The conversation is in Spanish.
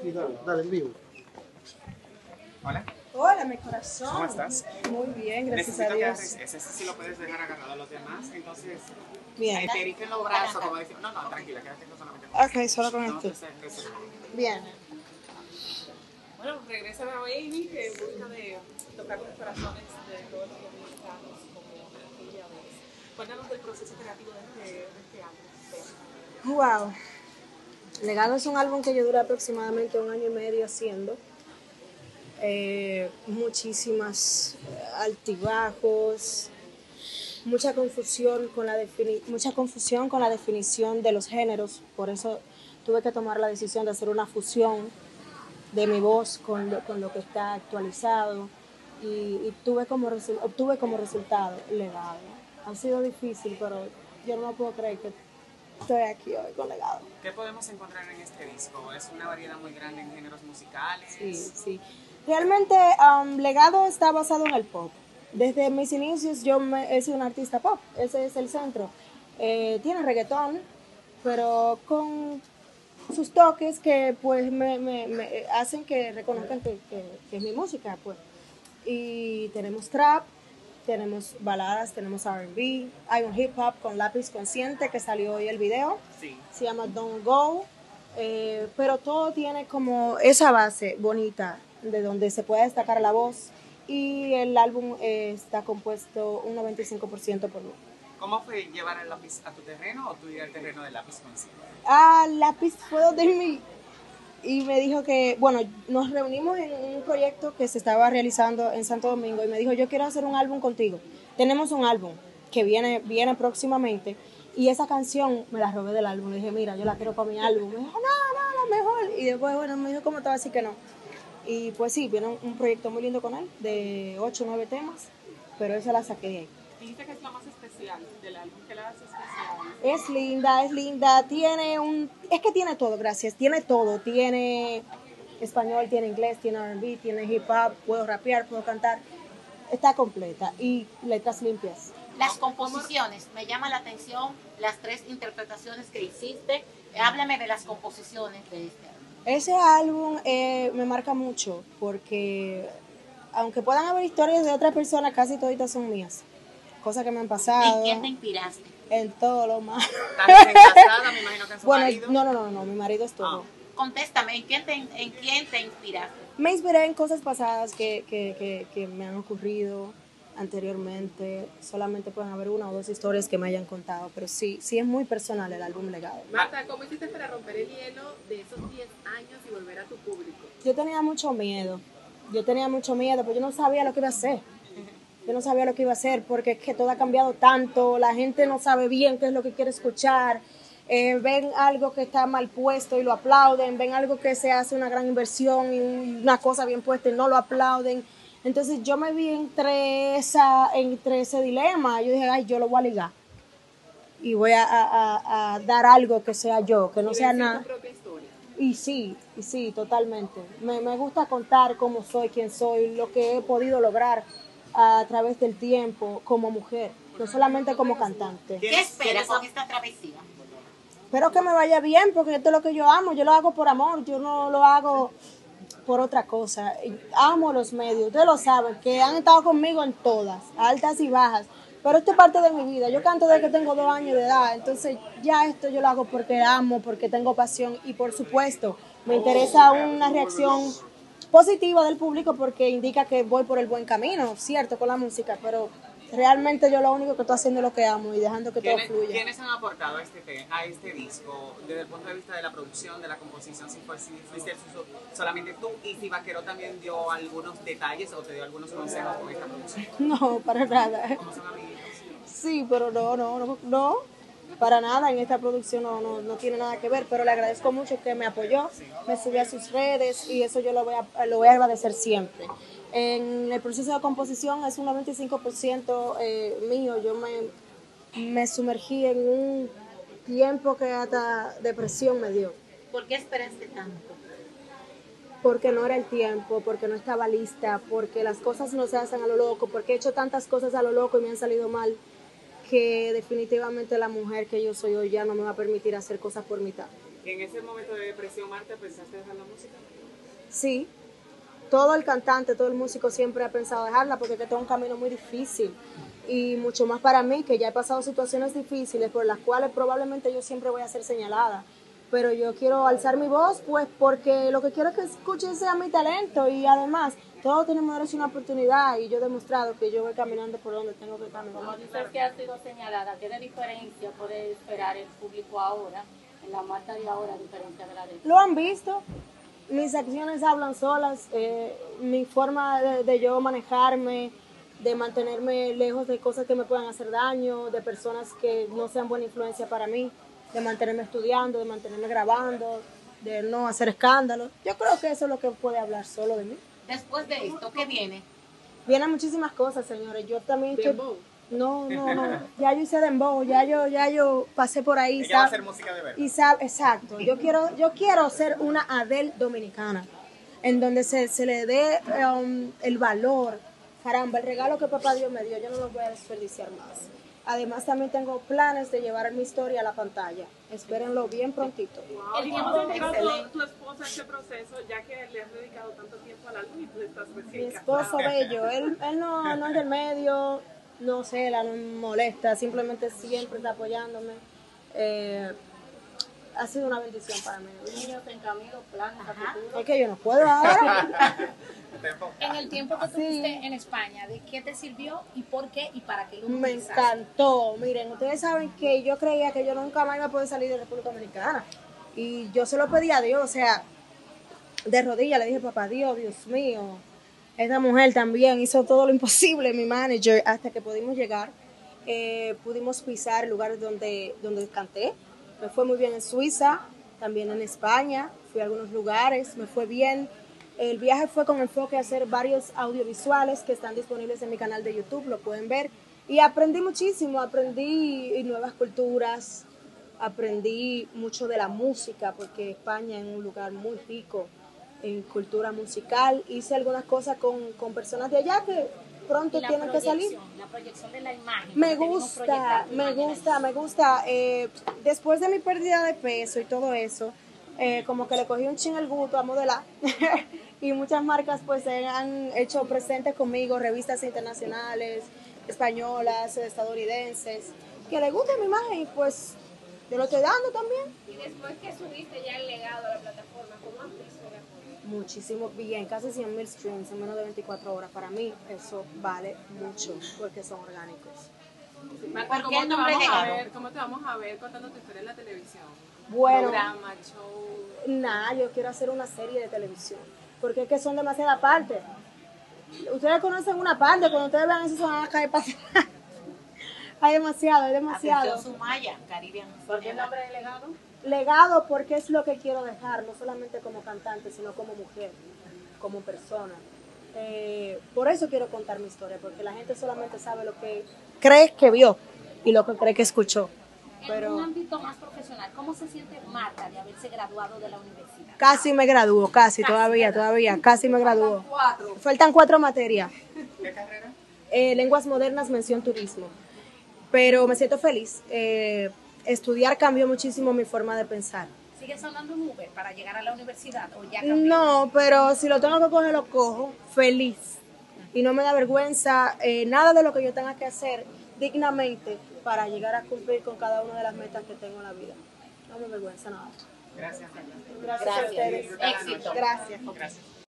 Sí, dale, dale, en vivo. Hola. Hola, mi corazón. ¿Cómo estás? Muy bien, gracias Necesito a Dios. ese sí lo puedes dejar agarrado a los demás, entonces Bien. te erigen los brazos, como decir, no, tranquila, quédate solamente. Ok, solo con No, esto. eso. Bien. Bueno, regresa a Baby en busca de tocar los corazones de todos los dominicanos como aquella vez. Cuéntanos del proceso creativo de este álbum. Wow. Legado es un álbum que yo duré aproximadamente 1 año y medio haciendo. Muchísimas altibajos, mucha confusión con la definición de los géneros. Por eso tuve que tomar la decisión de hacer una fusión de mi voz con lo que está actualizado y obtuve como resultado Legado. Ha sido difícil, pero yo no puedo creer que estoy aquí hoy con Legado. ¿Qué podemos encontrar en este disco? Es una variedad muy grande en géneros musicales. Sí. Realmente Legado está basado en el pop. Desde mis inicios he sido una artista pop, ese es el centro. Tiene reggaetón, pero con sus toques que pues me hacen que reconozcan que es mi música, pues. Y tenemos trap, tenemos baladas, tenemos R&B, hay un hip hop con Lápiz Consciente que salió hoy el video, Sí. se llama Don't Go, pero todo tiene como esa base bonita de donde se puede destacar la voz y el álbum está compuesto un 95% por mí. ¿Cómo fue llevar el lápiz a tu terreno o tú ir al terreno del lápiz consciente? Lápiz fue donde mí y me dijo que, bueno, nos reunimos en un proyecto que se estaba realizando en Santo Domingo y me dijo, yo quiero hacer un álbum contigo. Tenemos un álbum que viene próximamente y esa canción me la robé del álbum. Le dije, mira, yo la quiero para mi álbum. Me dijo, no, la mejor. Y después, bueno, me dijo, ¿cómo te va a decir que no? Y pues sí, viene un proyecto muy lindo con él, de 8 o 9 temas, pero esa la saqué de ahí. Dijiste que es la más especial del álbum. ¿Qué la hace especial? Es linda, es que tiene todo, gracias, tiene todo, tiene español, tiene inglés, tiene R&B, tiene hip hop, puedo rapear, puedo cantar, está completa y letras limpias. Las composiciones, me llama la atención las 3 interpretaciones que hiciste. Háblame de las composiciones de este álbum. Ese álbum me marca mucho porque aunque puedan haber historias de otras personas, casi toditas son mías, cosas que me han pasado. ¿En quién te inspiraste? En todo lo malo. ¿Estás casada? Me imagino que en su marido. No, mi marido es todo. Contéstame, ¿en quién te inspiraste? Me inspiré en cosas pasadas que me han ocurrido anteriormente. Solamente pueden haber 1 o 2 historias que me hayan contado, pero sí es muy personal el álbum Legado. Marta, ¿cómo hiciste para romper el hielo de esos 10 años y volver a tu público? Yo tenía mucho miedo, pero yo no sabía lo que iba a hacer. Yo no sabía lo que iba a hacer porque es que todo ha cambiado tanto, la gente no sabe bien qué es lo que quiere escuchar, ven algo que está mal puesto y lo aplauden, ven algo que se hace una gran inversión y una cosa bien puesta y no lo aplauden. Entonces yo me vi entre ese dilema, yo dije, ay, yo lo voy a ligar y voy a dar algo que sea yo, que no sea nada. ¿Tu propia historia? Y sí, totalmente. Me gusta contar cómo soy, quién soy, lo que he podido lograr a través del tiempo como mujer, no solamente como cantante. ¿Qué esperas con esta travesía? Espero que me vaya bien porque esto es lo que yo amo, yo lo hago por amor, yo no lo hago por otra cosa. Amo los medios, ustedes lo saben, que han estado conmigo en todas, altas y bajas, pero esto es parte de mi vida. Yo canto desde que tengo 2 años de edad, entonces ya esto yo lo hago porque amo, porque tengo pasión y por supuesto me interesa una reacción positiva del público porque indica que voy por el buen camino, cierto, con la música, pero realmente yo lo único que estoy haciendo es lo que amo y dejando que todo fluya. ¿Quiénes han aportado a este disco desde el punto de vista de la producción, de la composición? Si fuiste solamente tú y si Vaquero también dio algunos detalles o te dio algunos consejos con esta producción. No, para nada. ¿Cómo son amiguitos? Sí, pero no, para nada, en esta producción no tiene nada que ver, pero le agradezco mucho que me apoyó, me subió a sus redes y eso yo lo voy a agradecer siempre. En el proceso de composición es un 95% mío, yo me sumergí en un tiempo que hasta depresión me dio. ¿Por qué esperaste tanto? Porque no era el tiempo, porque no estaba lista, porque las cosas no se hacen a lo loco, porque he hecho tantas cosas a lo loco y me han salido mal, que definitivamente la mujer que yo soy hoy ya no me va a permitir hacer cosas por mitad. En ese momento de depresión, Marta, ¿pensaste dejar la música? Sí, todo el cantante, todo el músico siempre ha pensado dejarla porque es que tengo un camino muy difícil y mucho más para mí, que ya he pasado situaciones difíciles por las cuales probablemente yo siempre voy a ser señalada. Pero yo quiero alzar mi voz, pues porque lo que quiero es que escuchen sea mi talento y además todos tenemos derecho a una oportunidad y yo he demostrado que yo voy caminando por donde tengo que caminar. Como dices que has sido señalada, ¿qué de diferencia puede esperar el público ahora, en la Marta de ahora, a diferencia de la de... Lo han visto, mis acciones hablan solas, mi forma de yo manejarme, de mantenerme lejos de cosas que me puedan hacer daño, de personas que no sean buena influencia para mí, de mantenerme estudiando, de mantenerme grabando, de no hacer escándalos. Yo creo que eso es lo que puede hablar solo de mí. Después de esto, ¿qué viene? Vienen muchísimas cosas, señores. Yo también... ¿Dembow? No. Ya yo hice dembow, ya yo pasé por ahí. Ella va a hacer música de verdad. Y exacto. Yo quiero ser una Adele dominicana, en donde se le dé el valor. Caramba, el regalo que papá Dios me dio, yo no lo voy a desperdiciar más. Además, también tengo planes de llevar mi historia a la pantalla. Espérenlo bien prontito. Wow. ¿Y cómo te ha dedicado tu esposa a este proceso, ya que le has dedicado tanto tiempo al álbum y tú estás recién Mi esposo casada? bello, él no es del medio, no sé, no me molesta, simplemente siempre está apoyándome. Ha sido una bendición para mí. Niños en camino, planes a futuro. Es que yo no puedo ahora. En el tiempo que estuviste en España, ¿de qué te sirvió y por qué y para qué lo Me utilizaste? encantó. Miren, ustedes saben que yo creía que yo nunca más iba a poder salir de República Dominicana. Y yo se lo pedí a Dios, o sea, de rodillas le dije, papá Dios, Dios mío. Esta mujer también hizo todo lo imposible, mi manager, hasta que pudimos llegar. Pudimos pisar lugares donde canté. Me fue muy bien en Suiza, también en España. Fui a algunos lugares, me fue bien. El viaje fue con enfoque a hacer varios audiovisuales que están disponibles en mi canal de YouTube, lo pueden ver. Y aprendí muchísimo, aprendí nuevas culturas, aprendí mucho de la música, porque España es un lugar muy rico en cultura musical. Hice algunas cosas con personas de allá que pronto Y la tienen que salir. la proyección de la imagen. Me que tenemos gusta, proyectada me mañana. gusta. Después de mi pérdida de peso y todo eso, como que le cogí un chin el gusto a modelar. Y muchas marcas pues se han hecho presentes conmigo, revistas internacionales, españolas, estadounidenses, que les gusta mi imagen y pues yo lo estoy dando también. Y después que subiste ya el legado a la plataforma, ¿cómo has visto el apoyo? Muchísimo bien, casi 100,000 streams en menos de 24 horas. Para mí eso vale mucho porque son orgánicos. Marta, ¿Por qué el nombre legado? ¿Cómo te vamos a ver contando tu historia en la televisión? Bueno, Programa, show. nada, yo quiero hacer una serie de televisión, porque es que son demasiadas partes. Ustedes conocen una parte, cuando ustedes vean eso se van a caer para atrás. Hay demasiado, hay demasiado. Atención Sumaya, Caribbean. ¿Por qué el nombre del legado? Legado porque es lo que quiero dejar, no solamente como cantante, sino como mujer, como persona. Por eso quiero contar mi historia, porque la gente solamente sabe lo que cree que vio y lo que cree que escuchó. En Pero un ámbito más profesional, ¿cómo se siente Marta de haberse graduado de la universidad? casi me gradúo, casi todavía, casi me gradúo. Faltan 4 materias. ¿Qué carrera? Lenguas modernas, mención turismo. Pero me siento feliz. Estudiar cambió muchísimo mi forma de pensar. ¿Sigues andando en Uber para llegar a la universidad o ya cambió? No, pero si lo tengo que coger, lo cojo feliz. Y no me da vergüenza nada de lo que yo tenga que hacer dignamente para llegar a cumplir con cada una de las metas que tengo en la vida. No me avergüenza nada. Gracias. Gracias a ustedes. Éxito. Gracias. Gracias.